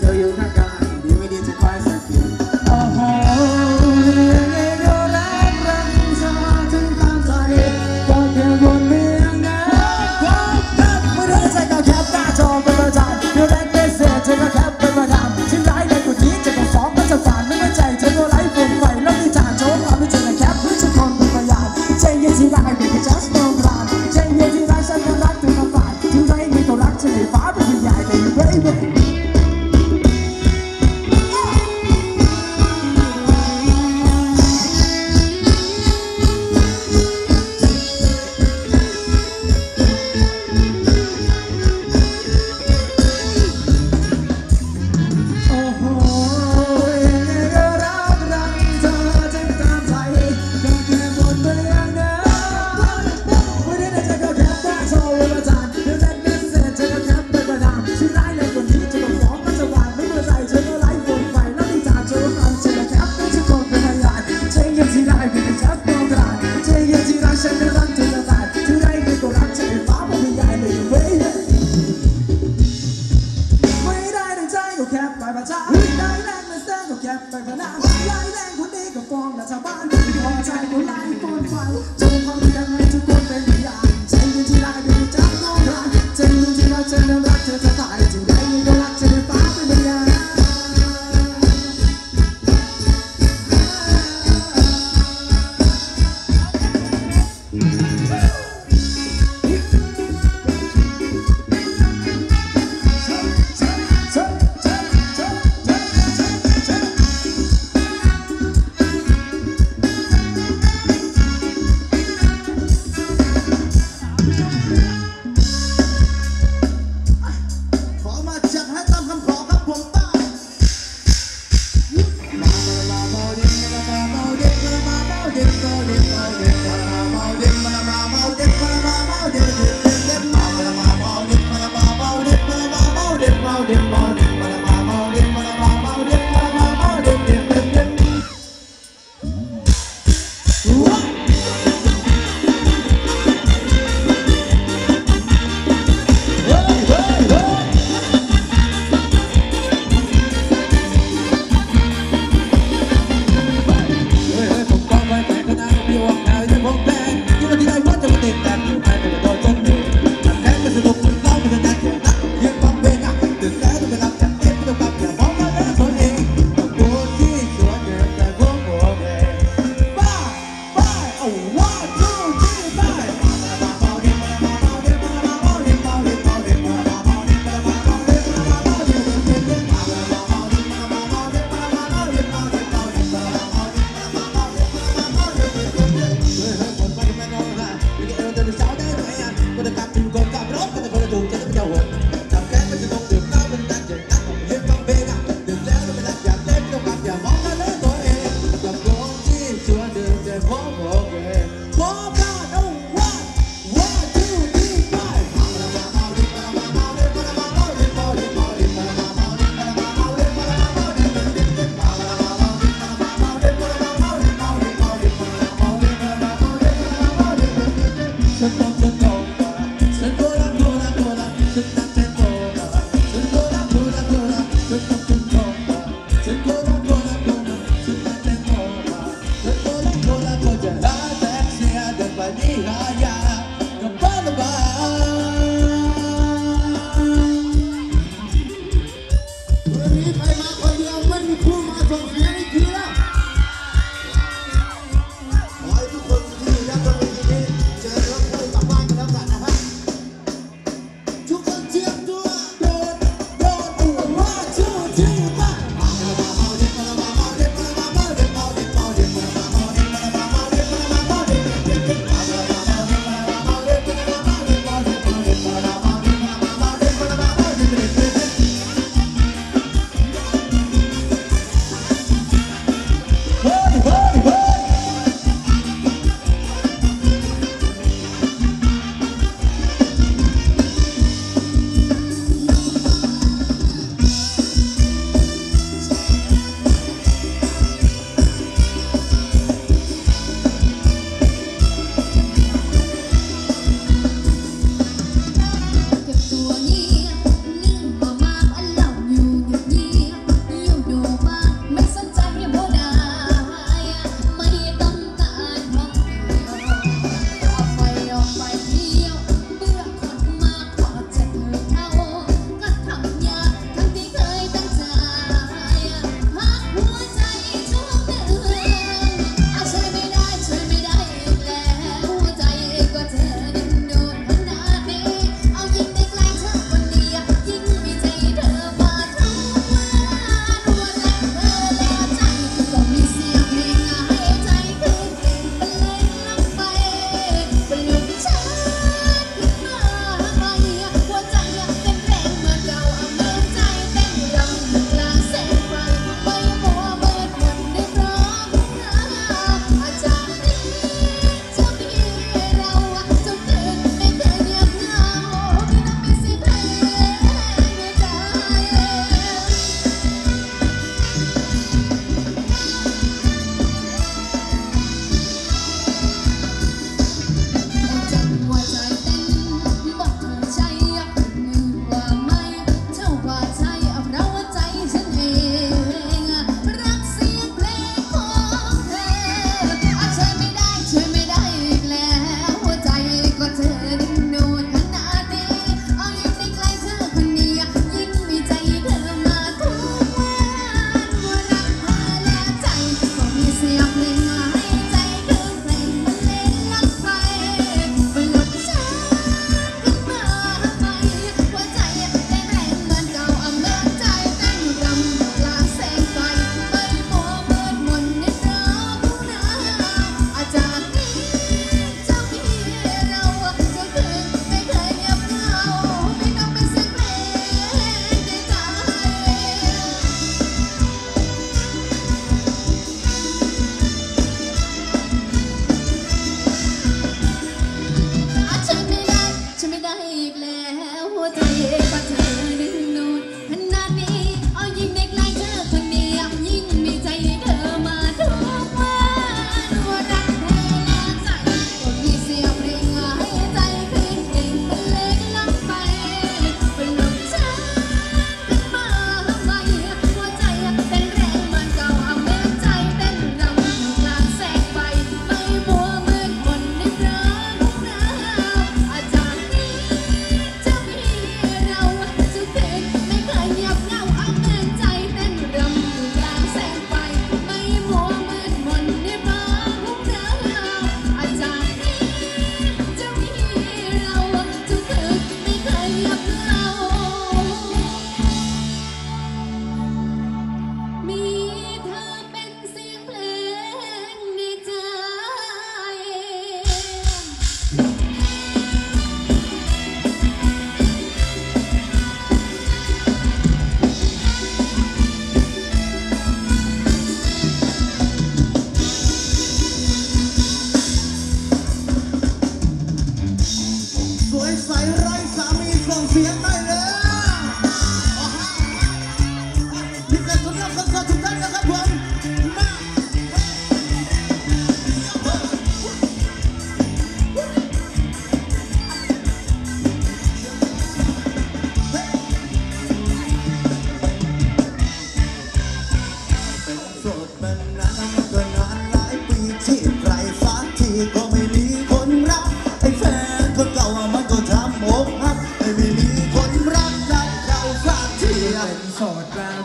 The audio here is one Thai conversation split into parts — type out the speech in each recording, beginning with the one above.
ธออยู่ข้างกายดีไม่ดีจะคอยสังเกตโอ้โหก็รักเธอถึงตามใจก็แค่บนเพียงนั้นเมื่อเธอใจก็แคปหน้าจอเป็นประจำเดี๋ยวแรกเบสเซ่เธอก็แคปเป็นประจำฉันร้ายเลยกว่านี้จะต้องฟ้องก็จะฝันไม่ใจเธอก็ไร้ฝุ่นไฟแล้วมีจานโจ๊กความไม่จริงแคปเพื่อจะคนเป็นพยานใจเย็นที่ได้เป็นแค่ just no plan ใจเย็นที่ได้ฉันก็รักเธอมาฝันถึงไรไม่ต้องรักฉันให้ฟ้าเป็นใหญ่แต่อยู่ baby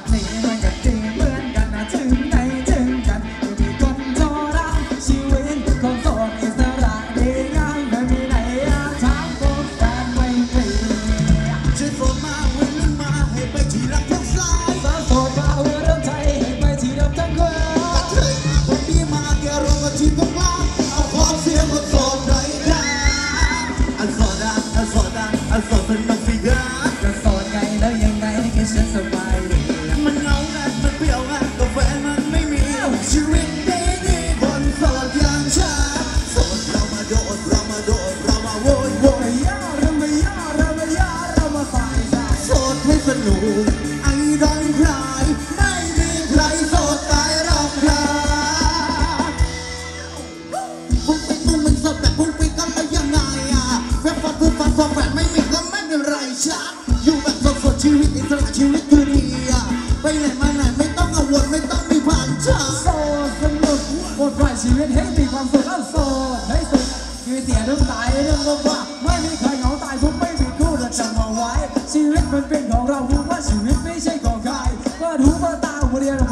นี้มันก็ดีเหมือนกันนะถึงไหนถึงกันอยู่ที่คนโทรรักชีวิตของโสดอิสระดีงามไม่มีไหนทางพบแฟนไม่ฟรีช่วยโทรมาวันนึงมาให้ไปที่รักทั้งสายสาวโสดมาเริ่มใจให้ไปที่เดิมทั้งคืนกระเทยมาคนดีมาแกร้องกันทีก็มาเอาขอเสียงคนโสดหน่อยนะอันโสดอ่ะอันโสดอ่ะอันโสดเป็นน้องฟิกาจะโสดไงแล้วยังไงให้ฉันสบายดีมันเหงางันมันเปรี้ยวงันก็แฟนมันไม่มีชีวิตดีๆคนโสดอย่างฉันโสดเรามาโดดเรามาโดดเรามาโวยโวยเรามาใส่ใจโสดให้สนุกไอ้ดังใครไม่มีใครโสดตายหรอกครับพุ่งไปพุ่งมันโสดแต่พุ่งไปกันไปยังไงอ่ะแฟนฟันพุ่งฟันฟองแฟนไม่มีก็ไม่เป็นไรชักอยู่แบบสดๆชีวิตอิสระชีวิตคือดีอ่ะไปไหนมาไหนไม่ต้องกังวลไม่ต้องมีผ่านช้าโสดสนุกปลดปล่อยชีวิตให้มีความสุขแล้วโสดให้สุดคือเสียเรื่องตายเรื่องลมว่าไม่มีใครเหงาตายทุกไม่มีคู่เราจำเอาไว้ชีวิตมันเป็นของเรารู้ว่าชีวิตไม่ใช่ของใครเปิดหูเปิดตาหัวเรียน